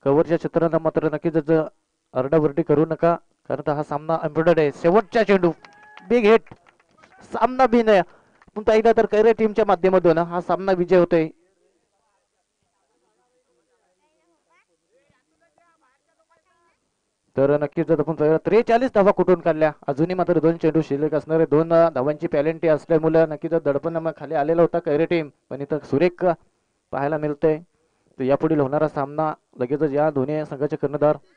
कव्हरच्या क्षेत्रांना मात्र नक्कीच अरडावरडी करू नका, कारण हा सामना इम्पॉर्टंट आहे. शेवटचा चेंडू बिग हिट, सामना बिन पण एकदा तर कैरे टीमच्या माध्यमातून हा सामना विजय होतोय. तर नक्कीच जर आपण 43 धावा कुठून काढल्या, अजूनही मात्र 2 चेंडू शिल्लक असणारे, 2 धावांची पॅलेंटी असल्यामुळे नक्कीच दडपण खाली आलेला होता कैरे टीम, पण इथं सुरेख पाहायला मिळतंय. तर यापुढील होणारा सामना लगेचच या दोन्ही संघाचे कर्णधार